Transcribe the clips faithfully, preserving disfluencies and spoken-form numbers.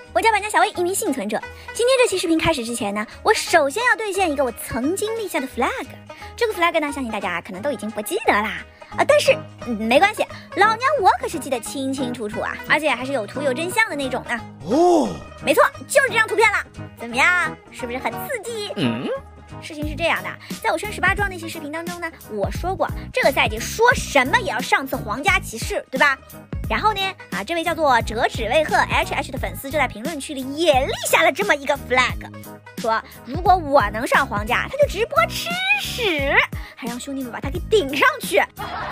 我叫玩家小薇，一名幸存者。今天这期视频开始之前呢，我首先要兑现一个我曾经立下的 flag。这个 flag 呢，相信大家可能都已经不记得啦。啊，但是、嗯、没关系，老娘我可是记得清清楚楚啊，而且还是有图有真相的那种呢。哦，没错，就是这张图片了。怎么样，是不是很刺激？嗯。事情是这样的，在我升十八装那期视频当中呢，我说过这个赛季说什么也要上次皇家骑士，对吧？然后呢，啊，这位叫做折纸为鹤 H H 的粉丝就在评论区里也立下了这么一个 flag， 说如果我能上皇家，他就直播吃屎，还让兄弟们把他给顶上去。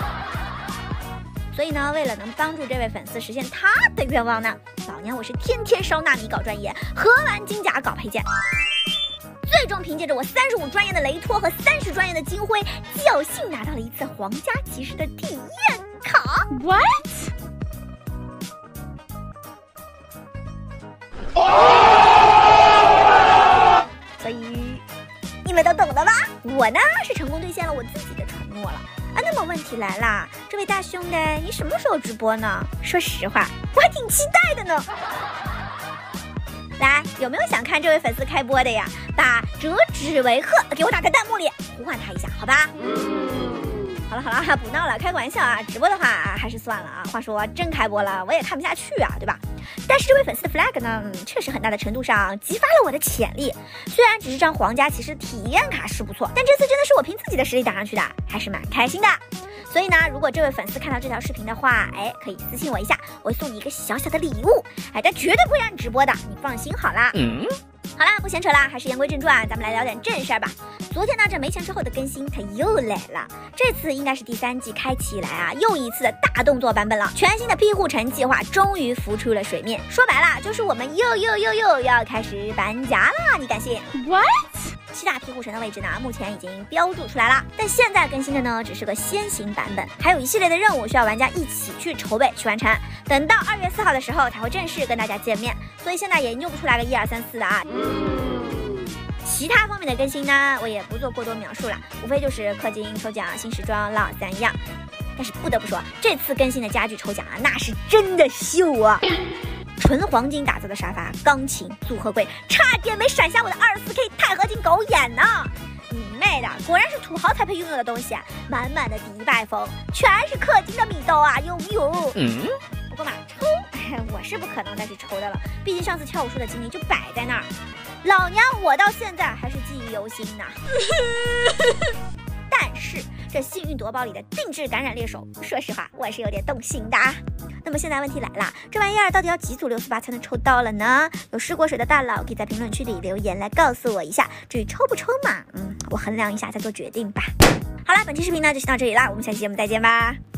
所以呢，为了能帮助这位粉丝实现他的愿望呢，老娘我是天天烧纳米搞专业，荷兰金甲搞配件。最终凭借着我三十五专业的雷托和三十专业的金辉，侥幸拿到了一次皇家骑士的体验卡。What？ 所以你们都懂了吧？我呢是成功兑现了我自己的承诺了啊。那么问题来了，这位大兄弟，你什么时候直播呢？说实话，我还挺期待的呢。来，有没有想看这位粉丝开播的呀？把折纸为鹤给我打在弹幕里，呼唤他一下，好吧？好了好了，不闹了，开个玩笑啊！直播的话还是算了啊。话说真开播了，我也看不下去啊，对吧？但是这位粉丝的 flag 呢，嗯，确实很大的程度上激发了我的潜力。虽然只是张皇家骑士体验卡是不错，但这次真的是我凭自己的实力打上去的，还是蛮开心的。所以呢，如果这位粉丝看到这条视频的话，哎，可以私信我一下，我会送你一个小小的礼物，哎，但绝对不会让你直播的，你放心好啦。嗯，好啦，不闲扯啦，还是言归正传，咱们来聊点正事儿吧。昨天呢，这没钱之后的更新它又来了，这次应该是第三季开启以来啊又一次的大动作版本了。全新的庇护城计划终于浮出了水面，说白了就是我们又又又又要开始搬家啦，你敢信 ？What？七大庇护城的位置呢，目前已经标注出来了，但现在更新的呢，只是个先行版本，还有一系列的任务需要玩家一起去筹备去完成。等到二月四号的时候才会正式跟大家见面，所以现在也研究不出来个一二三四的啊。其他方面的更新呢，我也不做过多描述了，无非就是氪金、抽奖、新时装老三样。但是不得不说，这次更新的家具抽奖啊，那是真的秀啊！纯黄金打造的沙发、钢琴、组合柜，差点没闪瞎我的二十四 K 钛合金狗眼呢！你妹的，果然是土豪才配拥有的东西啊！满满的迪拜风，全是氪金的米豆啊，有木有？嗯。不过嘛，抽，我是不可能再去抽的了，毕竟上次跳舞术的经历就摆在那儿，老娘我到现在还是记忆犹新呢。但是这幸运夺宝里的定制感染猎手，说实话我也是有点动心的。那么现在问题来了，这玩意儿到底要几组六四八才能抽到了呢？有试过水的大佬可以在评论区里留言来告诉我一下。至于抽不抽嘛，嗯，我衡量一下再做决定吧。好了，本期视频呢就先到这里啦，我们下期节目再见吧。